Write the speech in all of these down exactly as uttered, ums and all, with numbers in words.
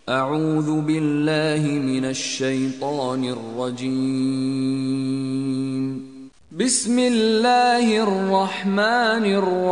اعوذ باللہ من الشیطان الرجیم بسم اللہ الرحمن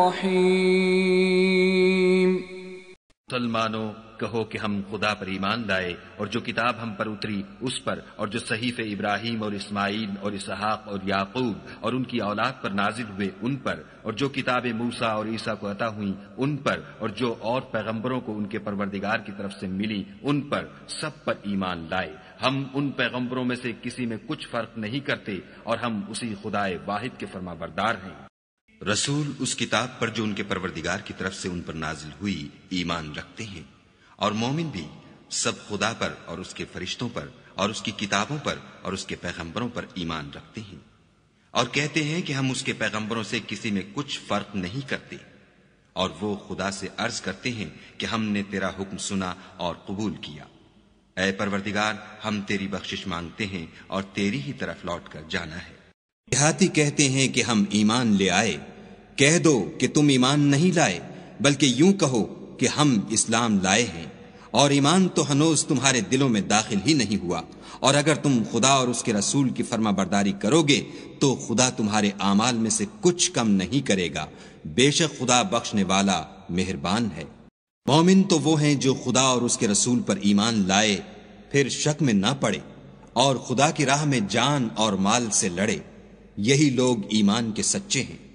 الرحیم مسلمانوں کہو کہ ہم خدا پر ایمان لائے اور جو کتاب ہم پر اتری اس پر، اور جو صحیفے ابراہیم اور اسماعیل اور اسحاق اور یعقوب اور ان کی اولاد پر نازل ہوئے ان پر، اور جو کتابیں موسیٰ اور عیسیٰ کو عطا ہوئیں ان پر، اور جو اور پیغمبروں کو ان کے پروردگار کی طرف سے ملی ان پر، سب پر ایمان لائے۔ ہم ان پیغمبروں میں سے کسی میں کچھ فرق نہیں کرتے اور ہم اسی خدائے واحد کے فرما بردار ہیں۔ رسول اس کتاب پر جو ان کے پروردگار کی طرف سے ان پر نازل ہوئی ایمان رکھتے ہیں، اور مومن بھی سب خدا پر اور اس کے فرشتوں پر اور اس کی کتابوں پر اور اس کے پیغمبروں پر ایمان رکھتے ہیں، اور کہتے ہیں کہ ہم اس کے پیغمبروں سے کسی میں کچھ فرق نہیں کرتے، اور وہ خدا سے عرض کرتے ہیں کہ ہم نے تیرا حکم سنا اور قبول کیا۔ اے پروردگار، ہم تیری بخشش مانگتے ہیں اور تیری ہی طرف لوٹ کر جانا ہے۔ دیہاتی کہتے ہیں کہ ہم ایمان لے آئے، کہہ دو کہ تم ایمان نہیں لائے، بلکہ یوں کہو کہ ہم اسلام لائے ہیں، اور ایمان تو ہنوز تمہارے دلوں میں داخل ہی نہیں ہوا، اور اگر تم خدا اور اس کے رسول کی فرما برداری کرو گے تو خدا تمہارے اعمال میں سے کچھ کم نہیں کرے گا، بے شک خدا بخشنے والا مہربان ہے۔ مومن تو وہ ہیں جو خدا اور اس کے رسول پر ایمان لائے پھر شک میں نہ پڑے اور خدا کی راہ میں جان اور مال سے لڑے، یہی لوگ ایمان کے سچے ہیں۔